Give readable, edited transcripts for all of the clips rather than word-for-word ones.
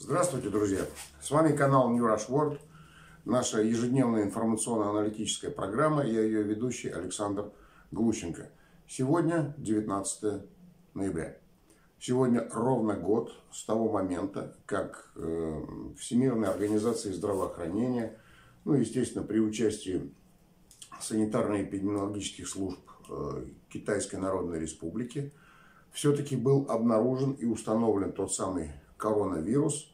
Здравствуйте, друзья! С вами канал New Rush World, наша ежедневная информационно-аналитическая программа, я ее ведущий Александр Глущенко. Сегодня 19 ноября. Сегодня ровно год с того момента, как Всемирная организация здравоохранения, естественно, при участии санитарно-эпидемиологических служб Китайской Народной Республики, все-таки был обнаружен и установлен тот самый коронавирус,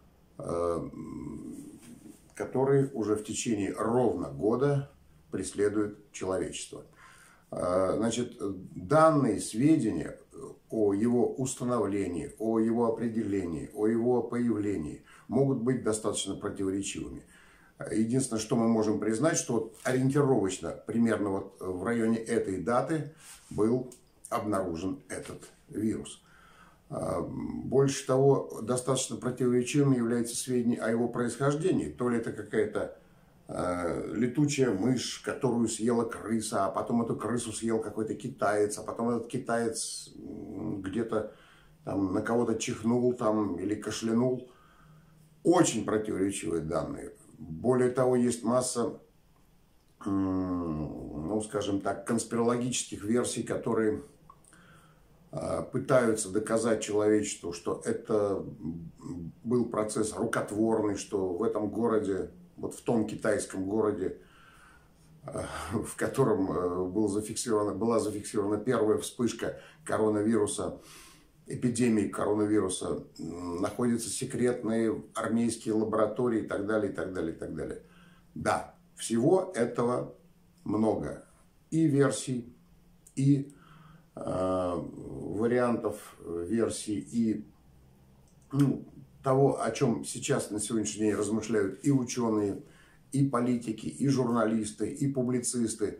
который уже в течение ровно года преследует человечество. Значит, данные сведения о его установлении, о его определении, о его появлении могут быть достаточно противоречивыми. Единственное, что мы можем признать, что ориентировочно, примерно вот в районе этой даты был обнаружен этот вирус. Больше того, достаточно противоречивыми являются сведения о его происхождении. То ли это какая-то летучая мышь, которую съела крыса, а потом эту крысу съел какой-то китаец, а потом этот китаец где-то там на кого-то чихнул там, или кашлянул. Очень противоречивые данные. Более того, есть масса, скажем так, конспирологических версий, которые пытаются доказать человечеству, что это был процесс рукотворный, что в этом городе, вот в том китайском городе, в котором была зафиксирована первая вспышка коронавируса, эпидемии коронавируса, находятся секретные армейские лаборатории и так далее, и так далее, и так далее. Да, всего этого много. И версий, и вариантов версий, и того, о чем сейчас на сегодняшний день размышляют и ученые, и политики, и журналисты, и публицисты.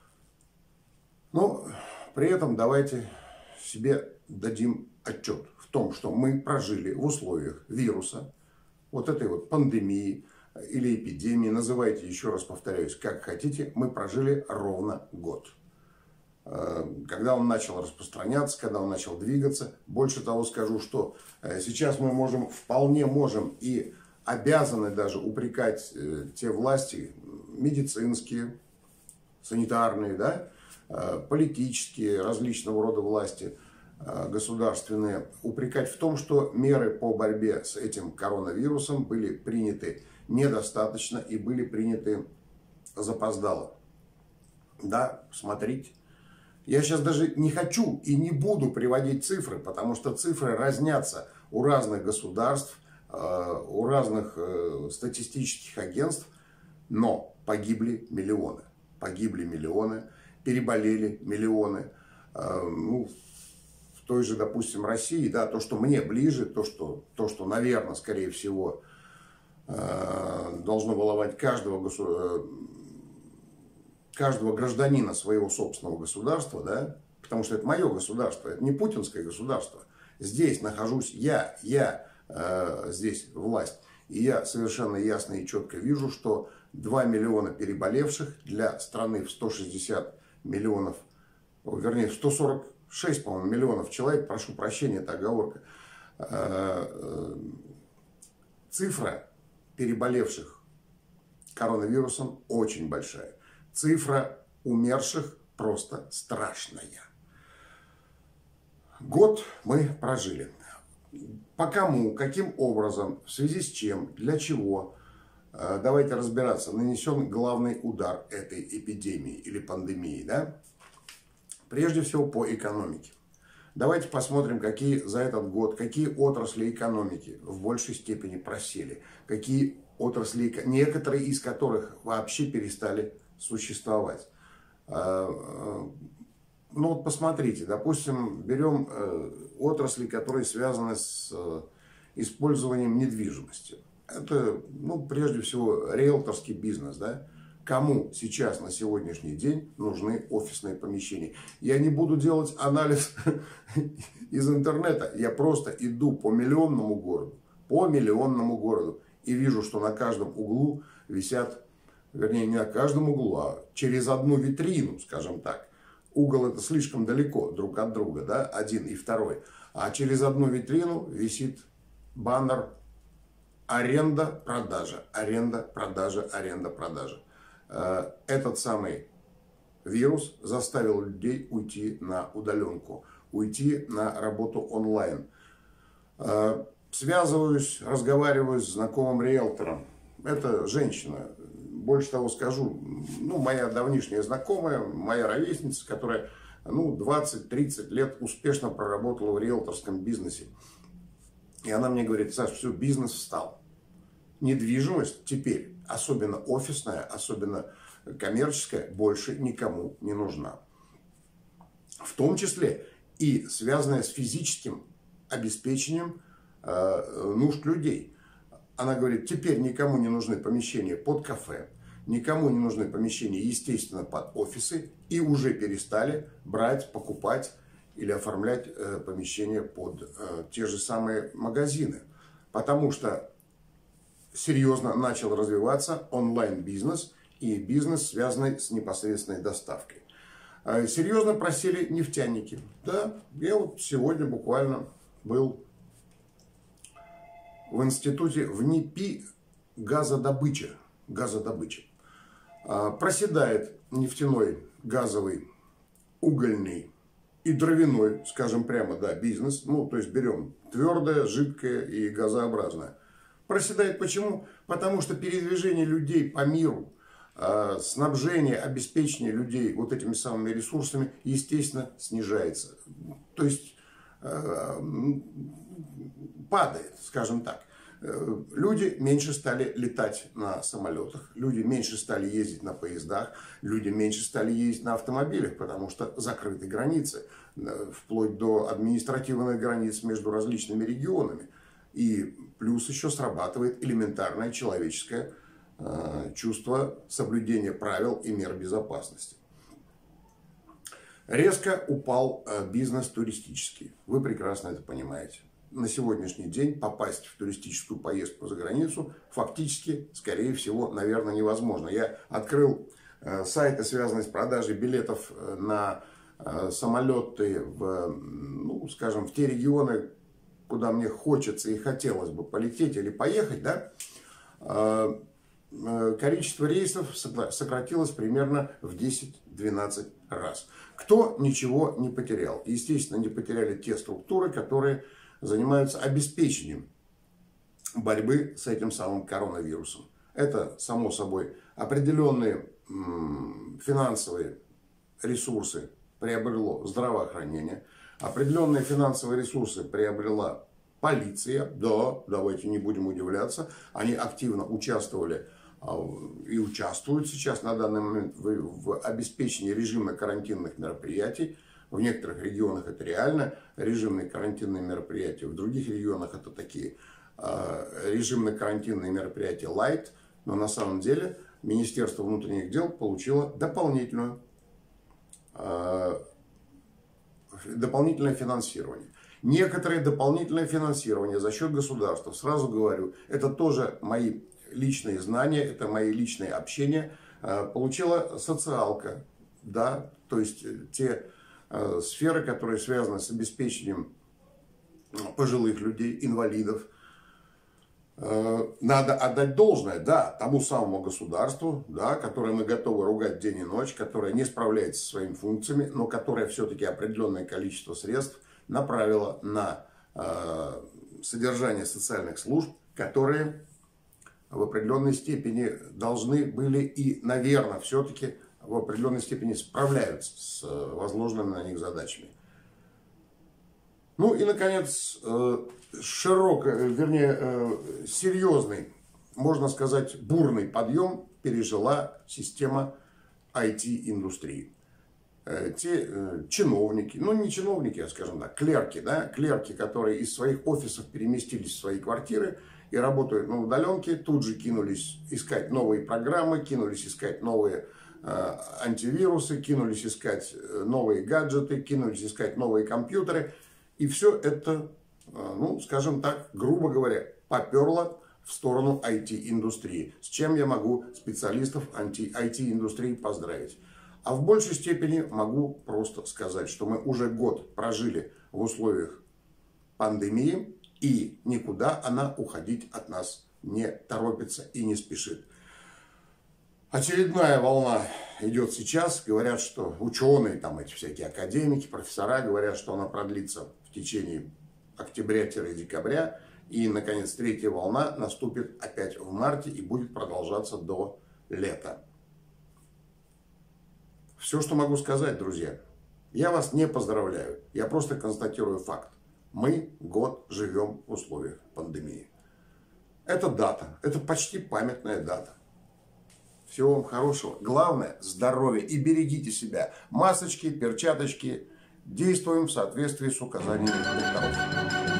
Но при этом давайте себе дадим отчет в том, что мы прожили в условиях вируса, вот этой вот пандемии или эпидемии, называйте, еще раз повторяюсь, как хотите, мы прожили ровно год. Когда он начал распространяться, когда он начал двигаться. Больше того скажу, что сейчас мы вполне можем и обязаны даже упрекать те власти медицинские, санитарные, да, политические, различного рода власти государственные, упрекать в том, что меры по борьбе с этим коронавирусом были приняты недостаточно и были приняты запоздало. Да, смотрите. Я сейчас даже не хочу и не буду приводить цифры, потому что цифры разнятся у разных государств, у разных статистических агентств, но погибли миллионы. Погибли миллионы, переболели миллионы. В той же, допустим, России, да, то, что мне ближе, то, что, наверное, скорее всего, должно волновать каждого гражданина своего собственного государства, да, потому что это мое государство, это не путинское государство. Здесь нахожусь я здесь власть. И я совершенно ясно и четко вижу, что 2 миллиона переболевших для страны в 160 миллионов, вернее, в 146, по-моему, миллионов человек, прошу прощения, это оговорка, цифра переболевших коронавирусом очень большая. Цифра умерших просто страшная. Год мы прожили. По кому, каким образом, в связи с чем, для чего, давайте разбираться, нанесен главный удар этой эпидемии или пандемии. Да? Прежде всего по экономике. Давайте посмотрим, какие за этот год, какие отрасли экономики в большей степени просели. Какие отрасли, некоторые из которых вообще перестали существовать. Вот посмотрите, допустим, берем отрасли, которые связаны с использованием недвижимости. Это, прежде всего, риэлторский бизнес, да? Кому сейчас на сегодняшний день нужны офисные помещения? Я не буду делать анализ из интернета, я просто иду по миллионному городу, и вижу, что на каждом углу висят, вернее, не на каждом углу, а через одну витрину, скажем так. Угол это слишком далеко друг от друга, да, один и второй. А через одну витрину висит баннер Аренда, продажа, аренда, продажа, аренда, продажа. Этот самый вирус заставил людей уйти на удаленку, уйти на работу онлайн. Связываюсь, разговариваю с знакомым риэлтором. Это женщина. Больше того скажу, моя давнишняя знакомая, моя ровесница, которая 20-30 лет успешно проработала в риэлторском бизнесе. И она мне говорит: Саш, все, бизнес встал. Недвижимость теперь, особенно офисная, особенно коммерческая, больше никому не нужна. В том числе и связанная с физическим обеспечением нужд людей. Она говорит: теперь никому не нужны помещения под кафе, никому не нужны помещения, естественно, под офисы, и уже перестали брать, покупать или оформлять помещения под те же самые магазины. Потому что серьезно начал развиваться онлайн-бизнес и бизнес, связанный с непосредственной доставкой. Серьезно просели нефтяники. Да, я вот сегодня буквально был в институте в НИПИ газодобыча. Проседает нефтяной, газовый, угольный и дровяной, скажем прямо, да, бизнес. То есть берем твердое, жидкое и газообразное. Проседает почему? Потому что передвижение людей по миру, снабжение, обеспечение людей вот этими самыми ресурсами, естественно, снижается. То есть падает, скажем так. Люди меньше стали летать на самолетах, люди меньше стали ездить на поездах, люди меньше стали ездить на автомобилях, потому что закрыты границы, вплоть до административных границ между различными регионами. И плюс еще срабатывает элементарное человеческое чувство соблюдения правил и мер безопасности. Резко упал бизнес туристический. Вы прекрасно это понимаете. На сегодняшний день попасть в туристическую поездку за границу фактически, скорее всего, наверное, невозможно. Я открыл сайты, связанные с продажей билетов на самолеты скажем, в те регионы, куда мне хочется и хотелось бы полететь или поехать, да, количество рейсов сократилось примерно в 10-12 раз. Кто ничего не потерял? Естественно, не потеряли те структуры, которые занимаются обеспечением борьбы с этим самым коронавирусом. Это, само собой, определенные финансовые ресурсы приобрело здравоохранение, определенные финансовые ресурсы приобрела полиция. Да, давайте не будем удивляться, они активно участвовали и участвуют сейчас на данный момент в обеспечении режимно-карантинных мероприятий. В некоторых регионах это реально режимные карантинные мероприятия, в других регионах это такие режимно-карантинные мероприятия light, но на самом деле Министерство внутренних дел получило дополнительное финансирование. Некоторое дополнительное финансирование за счет государства, сразу говорю, это тоже мои личные знания, это мои личные общения, получила социалка, да, то есть те сферы, которые связаны с обеспечением пожилых людей, инвалидов. Надо отдать должное, да, тому самому государству, да, которое мы готовы ругать день и ночь, которое не справляется со своими функциями, но которое все-таки определенное количество средств направило на содержание социальных служб, которые в определенной степени должны были и, наверное, все-таки в определенной степени справляются с возложенными на них задачами. И, наконец, серьезный, можно сказать, бурный подъем пережила система IT-индустрии. Те чиновники, не чиновники, а, скажем так, клерки, да, клерки, которые из своих офисов переместились в свои квартиры и работают на удаленке, тут же кинулись искать новые программы, кинулись искать новые антивирусы, кинулись искать новые гаджеты, кинулись искать новые компьютеры. И все это, скажем так, грубо говоря, поперло в сторону IT-индустрии. С чем я могу специалистов IT-индустрии поздравить. А в большей степени могу просто сказать, что мы уже год прожили в условиях пандемии, и никуда она уходить от нас не торопится и не спешит. Очередная волна идет сейчас. Говорят, что ученые, там эти всякие академики, профессора говорят, что она продлится в течение октября-декабря. И, наконец, третья волна наступит опять в марте и будет продолжаться до лета. Все, что могу сказать, друзья. Я вас не поздравляю. Я просто констатирую факт. Мы год живем в условиях пандемии. Это дата. Это почти памятная дата. Всего вам хорошего. Главное – здоровье. И берегите себя. Масочки, перчаточки. Действуем в соответствии с указаниями докторов.